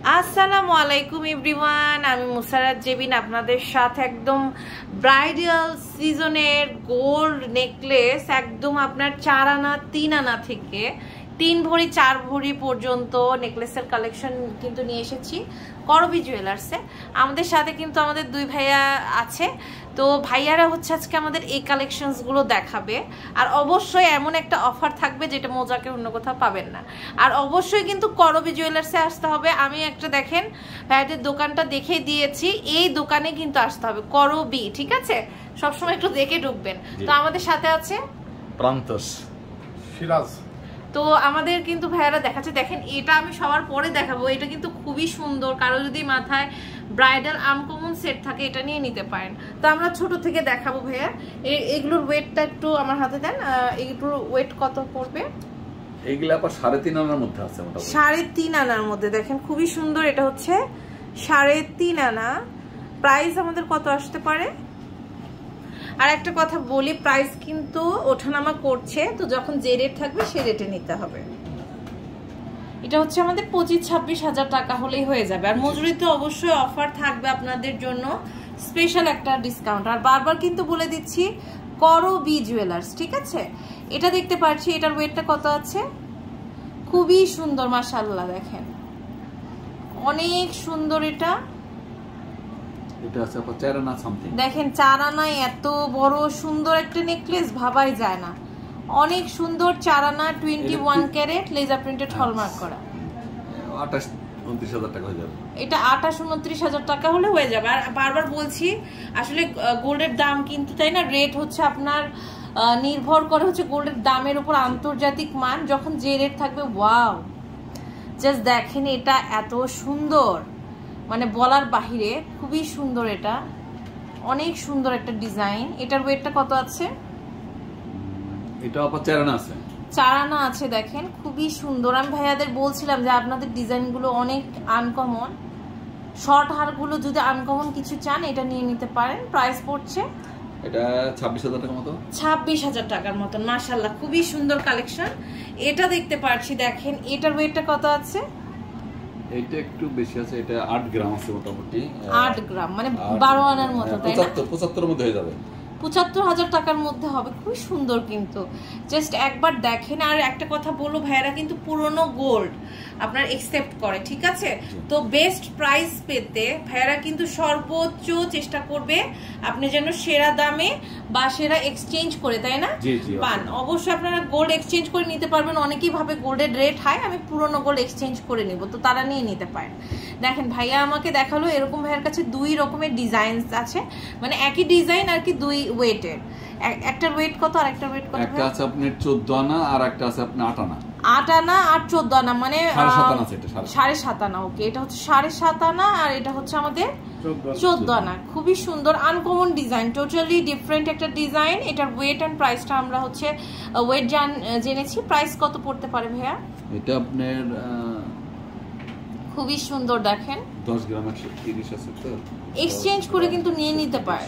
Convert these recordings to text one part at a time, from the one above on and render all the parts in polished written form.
আসসালামু আলাইকুম এভরিওয়ান, আমি মুসারাত জেবিন আপনাদের সাথে একদম ব্রাইডাল সিজনের গোল্ড নেকলেস একদম আপনার 4 আনা 3 আনা থেকে 3 ভরি 4 ভরি পর্যন্ত নেকলেসের কালেকশন কিন্তু নিয়ে এসেছি করবি জুয়েলার্সে। আমাদের সাথে কিন্তু আমাদের দুই ভাইয়া আছে, তো ভাইয়ারা হচ্ছে আজকে আমাদের এই কালেকশনসগুলো দেখাবে। আর অবশ্যই এমন একটা অফার থাকবে যেটা মোজাকে অন্য কোথাও পাবেন না। আর অবশ্যই কিন্তু করবি জুয়েলার্সে আসতে হবে। আমি একটা দেখেন ভাইয়াদের দোকানটা দেখে দিয়েছি, এই দোকানে কিন্তু আসতে হবে করবি, ঠিক আছে? সবসময় একটু দেখে ঢুকবেন। তো আমাদের সাথে আছে প্রান্তস, সিরাজ। তো আমাদের কিন্তু ভাইয়ারা দেখাচ্ছে, দেখেন এটা আমি সবার পরে দেখাবো। এটা কিন্তু খুবই সুন্দর, কারো যদি মাথায় ব্রাইডাল আনকমন সেট থাকে এটা নিয়ে নিতে পারেন। তো আমরা ছোট থেকে দেখাবো ভাইয়া। এগুলোর ওয়েটটা একটু আমার হাতে দেন। এগুলোর ওয়েট কত পড়বে? এইগুলা আবার 3.5 আনার মধ্যে আছে, মোটামুটি 3.5 আনার মধ্যে। দেখেন খুবই সুন্দর, এটা হচ্ছে 3.5 আনা। প্রাইস আমাদের কত আসতে পারে? আর একটা কথা বলি, প্রাইস কিন্তু ওঠানামা করছে, তো যখন যে রেট থাকবে সে রেটে নিতে হবে। এটা হচ্ছে আমাদের 25-26 হাজার টাকা হলেই হয়ে যাবে। আর মজুরিতে অবশ্যই অফার থাকবে আপনাদের জন্য, স্পেশাল একটা ডিসকাউন্ট। আর বারবার কিন্তু বলে দিচ্ছি করবি জুয়েলার্স, ঠিক আছে? এটা দেখতে পাচ্ছি, এটার ওয়েটটা কত আছে? খুবই সুন্দর, মাশাআল্লাহ। দেখেন অনেক সুন্দর। এটা আছে 4 আনা সামথিং। দেখেন 4 আনা এত বড় সুন্দর একটা নেকলেস ভাবাই যায় না। অনেক সুন্দর 4 আনা 21 ক্যারেট লেজার প্রিন্টেড হলমার্ক করা। 28-29 হাজার টাকা হয়ে যাবে। এটা 28-29 হাজার টাকা হলে হয়ে যাবে। আর বারবার বলছি আসলে গোল্ডের দাম কিন্তু, তাই না, রেট হচ্ছে আপনার নির্ভর করে হচ্ছে গোল্ডের দামের উপর, আন্তর্জাতিক মান। যখন যে রেট থাকবে, ওয়াও জাস্ট দেখেন এটা এত সুন্দর, মানে বলার বাহিরে, খুবই সুন্দর। এটা অনেক সুন্দর একটা ডিজাইন। এটার ওয়েটটা কত আছে? এটা আবার 4 আনা আছে। 4 আনা আছে। দেখেন খুবই সুন্দর। আমি ভাইয়াদের বলছিলাম যে আপনাদের ডিজাইনগুলো অনেক আনকমন। শর্ট হারগুলো যদি আনকমন কিছু চান এটা নিয়ে নিতে পারেন। প্রাইস পড়ছে এটা 26,000 টাকার মতো, 26,000 টাকার মতন। মাশাআল্লাহ, খুবই সুন্দর কালেকশন। এটা দেখতে পাচ্ছি, দেখেন এটার ওয়েটটা কত আছে? এটা একটু বেশি আছে, এটা 8 গ্রাম আছে মোটামুটি। 8 গ্রাম মানে 12 আনার মতো, তাই না? 75 এর মধ্যে হয়ে যাবে। 75,000 টাকার মধ্যে হবে। খুবই সুন্দর কিন্তু, জাস্ট একবার দেখেন। আর একটা কথা বলবো, ভাইয়ারা কিন্তু পুরনো গোল্ড আপনার একসেপ্ট করে, ঠিক আছে? তো বেস্ট প্রাইস পেতে ভাইয়ারা কিন্তু সর্বোচ্চ চেষ্টা করবে আপনি যেন সেরা দামে বা সেরা এক্সচেঞ্জ করে, তাই না, পান। অবশ্যই আপনারা গোল্ড এক্সচেঞ্জ করে নিতে পারবেন। অনেকেই ভাবে গোল্ডের রেট হাই, আমি পুরনো গোল্ড এক্সচেঞ্জ করে নিব, তো তারা নিয়ে নিতে পারেন। দেখেন ভাইয়া আমাকে দেখালো, এরকম ভাইয়ার কাছে 2 রকমের ডিজাইন আছে, মানে একই ডিজাইন আর কি, 2 ওয়েটের। একটার ওয়েট কত আর একটার ওয়েট কত? একটা আছে আপনার 14 আনা আর একটা আছে আপনার 8 আনা। 8 আনা আর 14 আনা মানে 7.5 আনা। ওকে, এটা হচ্ছে 7.5 আনা আর এটা হচ্ছে আমাদের 14 আনা। খুবই সুন্দর আনকমন ডিজাইন, টোটালি ডিফারেন্ট একটা ডিজাইন। এটার ওয়েট এন্ড প্রাইসটা আমরা হচ্ছে ওয়েট জেনেছি। প্রাইস কত পড়তে পারে ভাইয়া? এটা আপনার খুবই সুন্দর। দেখেন 10 গ্রাম 130 আছে, তো এক্সচেঞ্জ করে কিন্তু নিয়ে নিতে পারে।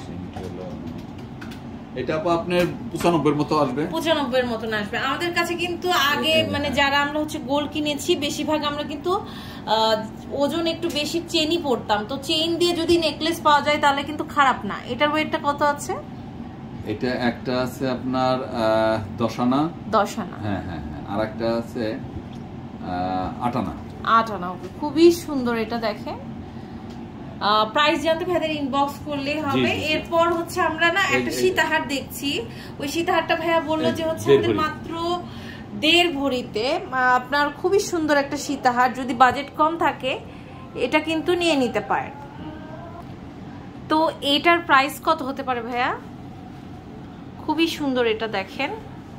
এটা আপনার 95 এর মতো আসবে, 95 এর মতন আসবে। আমাদের কাছে কিন্তু আগে মানে যারা আমরা হচ্ছে গোল্ড কিনেছি, বেশিরভাগ আমরা কিন্তু ওজন একটু বেশি চেনই পড়তাম। তো চেইন দিয়ে যদি নেকলেস পাওয়া যায় তাহলে কিন্তু খারাপ না। এটার ওয়েটটা কত আছে? এটা একটা আছে আপনার 10 আনা। 10 আনা, হ্যাঁ হ্যাঁ হ্যাঁ। আর একটা আছে 8 আনা। 8 আনা। ওকে, খুবই সুন্দর। এটা দেখেন প্রাইস জানতে ভাইদের ইনবক্স করলেই হবে। এরপর হচ্ছে আমরা না একটা সীতাহার দেখছি, ওই সীতাহারটা ভাইয়া বললো যে হচ্ছে আমাদের মাত্র 1.5 ভরিতে। আপনার খুবই সুন্দর একটা সীতাহার, যদি বাজেট কম থাকে এটা কিন্তু নিয়ে নিতে পারেন। তো এটার প্রাইস কত হতে পারে ভাইয়া? খুবই সুন্দর। এটা দেখেন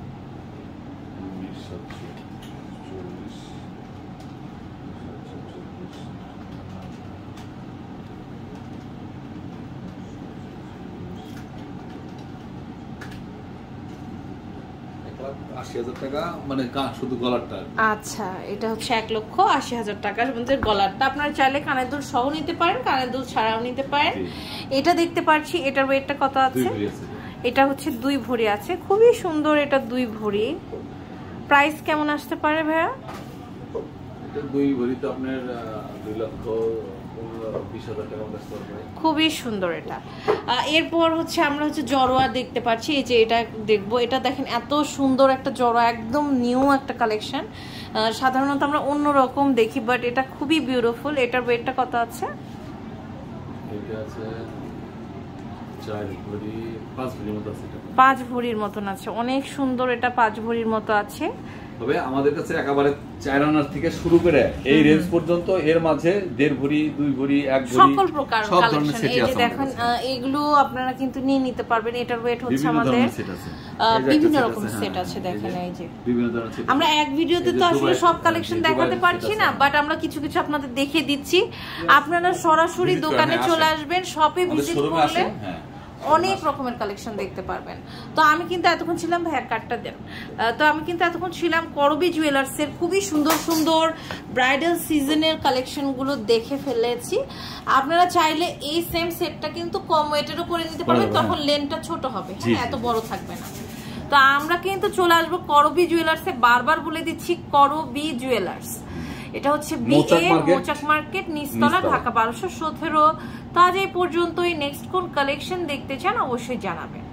আচ্ছা, এটা হচ্ছে 1,80,000 টাকার মধ্যে গলারটা। আপনারা চাইলে কানের দুল সহ নিতে পারেন, কানের দুল ছাড়াও নিতে পারেন। এটা দেখতে পাচ্ছি, এটার ওয়েটটা কত আছে? এটা হচ্ছে 2 ভরি আছে। খুবই সুন্দর, এটা 2 ভরি। প্রাইস কেমন আসতে পারে ভাইয়া? এটা 2 ভরিতে আপনার 2,15,20,000 টাকা মতো পড়বে। খুবই সুন্দর এটা। এরপর হচ্ছে আমরা হচ্ছে জড়োয়া দেখতে পাচ্ছি, এই যে এটা দেখবো, এটা দেখেন এত সুন্দর একটা জড়োয়া, একদম নিউ একটা কালেকশন। সাধারণত আমরা অন্যরকম দেখি, বাট এটা খুবই বিউটিফুল। এটার ওয়েটটা কত আছে? এটা আছে 4 ভরি 5 ভরির মতো আছে। এটা 5 ভরির মতন আছে, অনেক সুন্দর। এটা 5 ভরির মতো আছে। তবে আমাদের কাছে একেবারে 4 আনার থেকে শুরু করে এই রেঞ্জ পর্যন্ত, এর মাঝে 1.5 ভরি 2 ভরি 1 ভরি সকল প্রকার কালেকশন। এই যে দেখেন এগুলো আপনারা কিন্তু নিয়ে নিতে পারবেন। এটার ওয়েট হচ্ছে আমাদের বিভিন্ন রকম সেট আছে। দেখেন এই যে আমরা এক ভিডিওতে তো আসলে সব কালেকশন দেখাতে পারছি না, বাট আমরা কিছু কিছু আপনাদের দেখিয়ে দিচ্ছি। আপনারা সরাসরি দোকানে চলে আসবেন, শপে ভিজিট করলে অনেক রকমের কালেকশন দেখতে পারবেন। তো আমি কিন্তু এতক্ষণ ছিলাম, ভাইয়া কার্ডটা দেন। তো আমি কিন্তু এতক্ষণ ছিলাম করবি জুয়েলার্সের খুবই সুন্দর সুন্দর ব্রাইডাল সিজনের কালেকশনগুলো দেখে ফেলেছি। আপনারা চাইলে এই সেম সেটটা কিন্তু কম ওয়েটেরও করে নিতে পারবেন, তখন লেনটা ছোট হবে, হ্যাঁ এত বড় থাকবে না। তো আমরা কিন্তু চলে আসবো করবি জুয়েলার্সে, বারবার বলে দিচ্ছি করবি জুয়েলার্স। এটা হচ্ছে মৌচাক মার্কেট, নিচতলা, ঢাকা 1217। তো আজ এই পর্যন্তই। নেক্সট কোন কালেকশন দেখতে চান অবশ্যই জানাবেন।